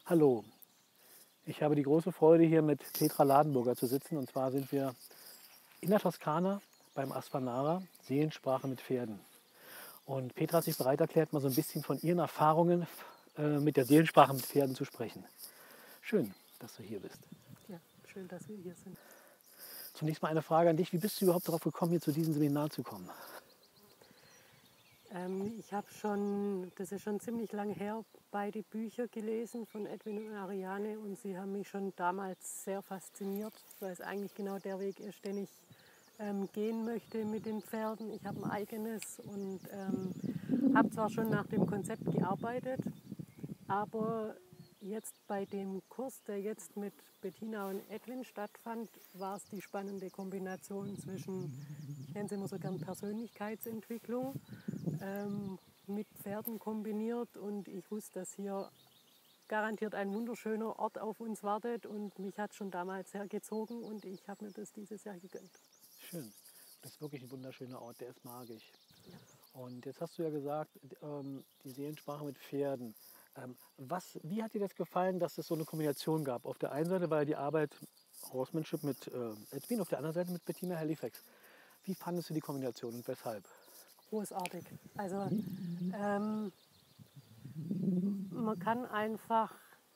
Hallo, ich habe die große Freude, hier mit Petra Ladenburger zu sitzen. Und zwar sind wir in der Toskana beim Asfanara, Seelensprache mit Pferden. Und Petra hat sich bereit erklärt, mal so ein bisschen von ihren Erfahrungen mit der Seelensprache mit Pferden zu sprechen. Schön, dass du hier bist. Ja, schön, dass wir hier sind. Zunächst mal eine Frage an dich. Wie bist du überhaupt darauf gekommen, hier zu diesem Seminar zu kommen? Ich habe schon, das ist schon ziemlich lange her, beide Bücher gelesen von Edwin und Ariane und sie haben mich schon damals sehr fasziniert, weil es eigentlich genau der Weg ist, den ich gehen möchte mit den Pferden. Ich habe ein eigenes und habe zwar schon nach dem Konzept gearbeitet, aber jetzt bei dem Kurs, der jetzt mit Bettina und Edwin stattfand, war es die spannende Kombination zwischen, ich nenne es immer so gern Persönlichkeitsentwicklung, mit Pferden kombiniert. Und ich wusste, dass hier garantiert ein wunderschöner Ort auf uns wartet. Und mich hat schon damals hergezogen und ich habe mir das dieses Jahr gegönnt. Schön. Das ist wirklich ein wunderschöner Ort, der ist magisch. Ja. Und jetzt hast du ja gesagt, die Seelensprache mit Pferden. Wie hat dir das gefallen, dass es so eine Kombination gab? Auf der einen Seite war ja die Arbeit Horsemanship mit Edwin, auf der anderen Seite mit Bettina Halifax. Wie fandest du die Kombination und weshalb? Großartig. Also man kann einfach,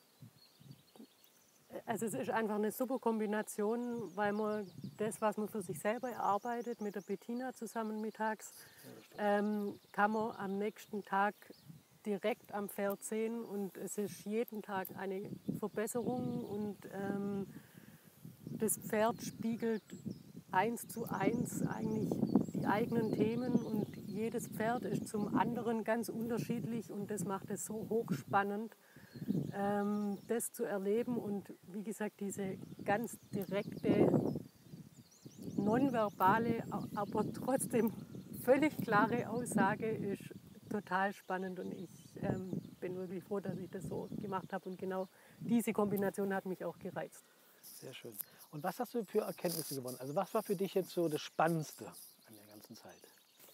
also es ist einfach eine super Kombination, weil man das, was man für sich selber erarbeitet, mit der Bettina zusammen mittags, kann man am nächsten Tag direkt am Pferd sehen und es ist jeden Tag eine Verbesserung und das Pferd spiegelt 1:1 eigentlich die eigenen Themen und jedes Pferd ist zum anderen ganz unterschiedlich und das macht es so hochspannend, das zu erleben und wie gesagt, diese ganz direkte, nonverbale, aber trotzdem völlig klare Aussage ist total spannend und ich bin wirklich froh, dass ich das so gemacht habe und genau diese Kombination hat mich auch gereizt. Sehr schön. Und was hast du für Erkenntnisse gewonnen? Also was war für dich jetzt so das Spannendste an der ganzen Zeit?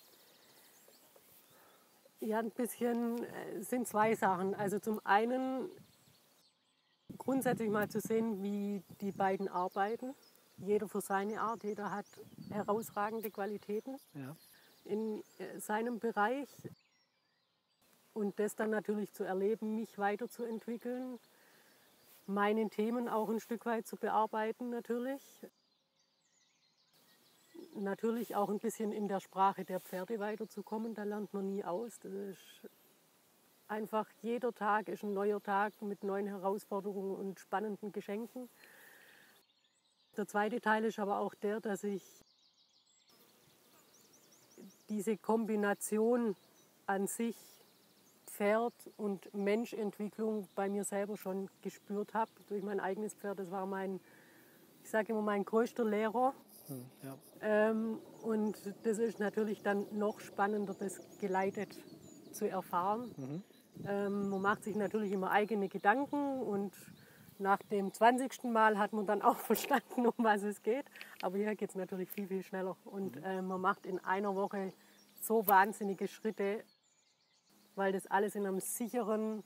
Ja, ein bisschen sind zwei Sachen. Also zum einen grundsätzlich mal zu sehen, wie die beiden arbeiten. Jeder für seine Art, jeder hat herausragende Qualitäten Ja. in seinem Bereich. Und das dann natürlich zu erleben, mich weiterzuentwickeln, meine Themen auch ein Stück weit zu bearbeiten natürlich. Natürlich auch ein bisschen in der Sprache der Pferde weiterzukommen, da lernt man nie aus. Das ist einfach, jeder Tag ist ein neuer Tag mit neuen Herausforderungen und spannenden Geschenken. Der zweite Teil ist aber auch der, dass ich diese Kombination an sich, Pferd und Menschentwicklung, bei mir selber schon gespürt habe. Durch mein eigenes Pferd, das war mein, ich sage immer, mein größter Lehrer. Ja. Und das ist natürlich dann noch spannender, das geleitet zu erfahren. Man macht sich natürlich immer eigene Gedanken und nach dem 20. Mal hat man dann auch verstanden, um was es geht. Aber hier geht es natürlich viel, viel schneller. Und man macht in einer Woche so wahnsinnige Schritte, weil das alles in einem sicheren,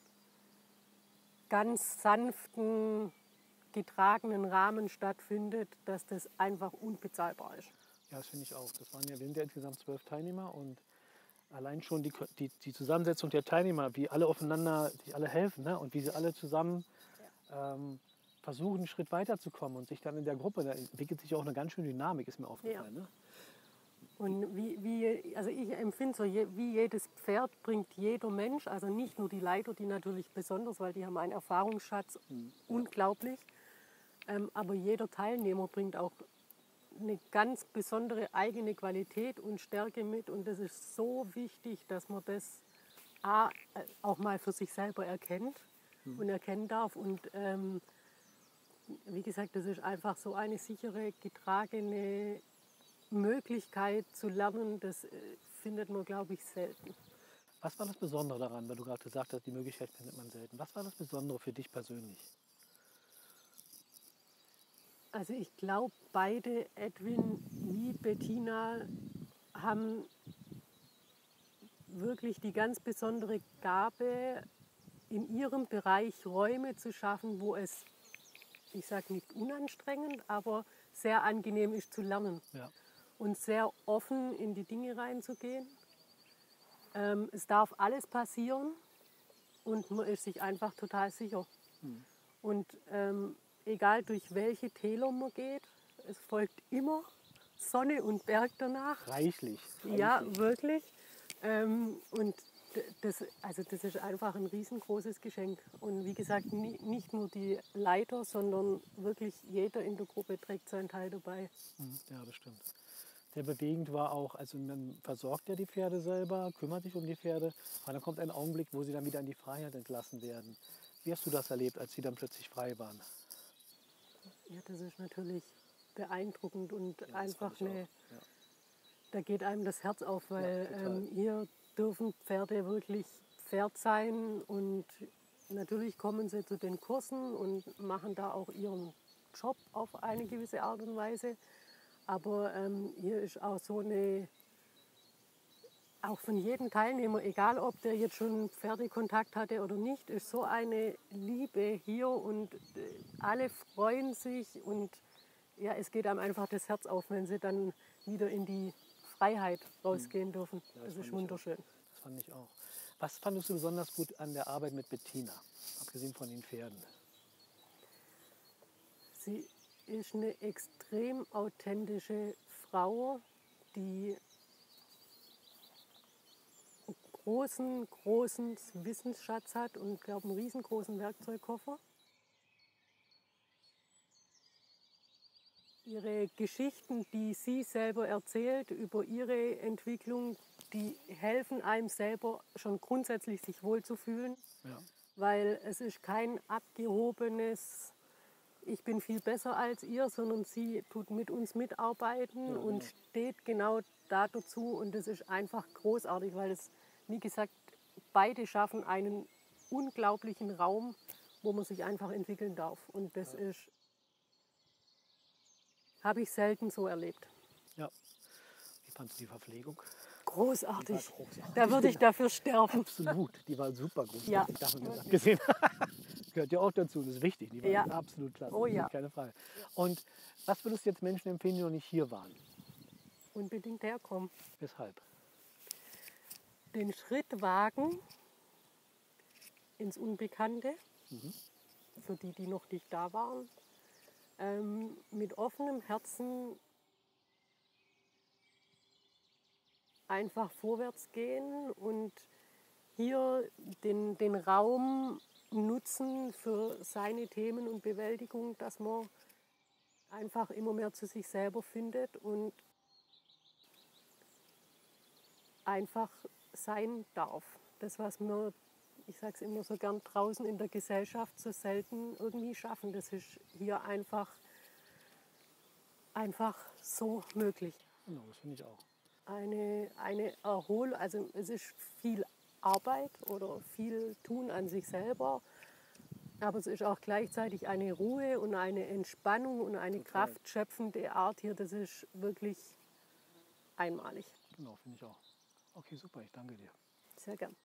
ganz sanften, getragenen Rahmen stattfindet, dass das einfach unbezahlbar ist. Ja, das finde ich auch. Wir sind ja insgesamt 12 Teilnehmer und allein schon die Zusammensetzung der Teilnehmer, wie alle aufeinander, sich alle helfen, ne? Und wie sie alle zusammen versuchen, einen Schritt weiterzukommen und sich dann in der Gruppe, da entwickelt sich auch eine ganz schöne Dynamik, ist mir aufgefallen. Ja. Ne? Und also ich empfinde so, wie jedes Pferd bringt jeder Mensch, also nicht nur die Leiter, die natürlich besonders, weil die haben einen Erfahrungsschatz, unglaublich, aber jeder Teilnehmer bringt auch eine ganz besondere eigene Qualität und Stärke mit und das ist so wichtig, dass man das auch mal für sich selber erkennt und erkennen darf und wie gesagt, das ist einfach so eine sichere, getragene Möglichkeit zu lernen, das findet man, glaube ich, selten. Was war das Besondere daran, weil du gerade gesagt hast, die Möglichkeit findet man selten. Was war das Besondere für dich persönlich? Also ich glaube, beide, Edwin wie Bettina, haben wirklich die ganz besondere Gabe, in ihrem Bereich Räume zu schaffen, wo es, ich sage nicht unanstrengend, aber sehr angenehm ist zu lernen Ja. und sehr offen in die Dinge reinzugehen. Es darf alles passieren und man ist sich einfach total sicher. Und egal durch welche Täler man geht, es folgt immer Sonne und Berg danach. Reichlich. Ja, wirklich. Und das ist einfach ein riesengroßes Geschenk. Und wie gesagt, nicht nur die Leiter, sondern wirklich jeder in der Gruppe trägt seinen Teil dabei. Ja, das stimmt. Sehr bewegend war auch, also man versorgt ja die Pferde selber, kümmert sich um die Pferde, aber dann kommt ein Augenblick, wo sie dann wieder in die Freiheit entlassen werden. Wie hast du das erlebt, als sie dann plötzlich frei waren? Ja, das ist natürlich beeindruckend und Ja, das einfach fand ich auch. eine, Ja. da geht einem das Herz auf, weil total. hier dürfen Pferde wirklich Pferd sein und natürlich kommen sie zu den Kursen und machen da auch ihren Job auf eine gewisse Art und Weise. Aber hier ist auch so eine, auch von jedem Teilnehmer, egal ob der jetzt schon Pferdekontakt hatte oder nicht, ist so eine Liebe hier und alle freuen sich und ja, es geht einem einfach das Herz auf, wenn sie dann wieder in die Freiheit rausgehen dürfen. Ja, Das fand ist ich wunderschön. Das fand ich auch. Was fandest du besonders gut an der Arbeit mit Bettina, abgesehen von den Pferden? Sie ist eine extrem authentische Frau, die einen großen Wissensschatz hat und, glaube einen riesengroßen Werkzeugkoffer. Ihre Geschichten, die sie selber erzählt über ihre Entwicklung, die helfen einem selber schon grundsätzlich sich wohlzufühlen, Ja. weil es ist kein abgehobenes, ich bin viel besser als ihr, sondern sie tut mit uns mitarbeiten und steht genau da dazu und das ist einfach großartig, weil es, wie gesagt, beide schaffen einen unglaublichen Raum, wo man sich einfach entwickeln darf und das ist, habe ich selten so erlebt. Ja. Wie fandest du die Verpflegung? Großartig. Die war großartig. Da würde ich dafür sterben. Absolut, die war super gut. Ja. Davon ganz abgesehen. Gehört ja auch dazu, das ist wichtig. Die war Ja. absolut klasse, Oh ja. keine Frage. Und was würdest du jetzt Menschen empfehlen, die noch nicht hier waren? Unbedingt herkommen. Weshalb? Den Schritt wagen ins Unbekannte, für die, die noch nicht da waren. Mit offenem Herzen einfach vorwärts gehen und hier den Raum nutzen für seine Themen und Bewältigung, dass man einfach immer mehr zu sich selber findet und einfach sein darf. Das, was wir, ich sage es immer so gern, draußen in der Gesellschaft so selten irgendwie schaffen, das ist hier einfach so möglich. Genau, das finde ich auch. Eine Erholung, also es ist viel Arbeit oder viel Tun an sich selber, aber es ist auch gleichzeitig eine Ruhe und eine Entspannung und eine kraftschöpfende Art hier, das ist wirklich einmalig. Genau, finde ich auch. Okay, super, ich danke dir. Sehr gern.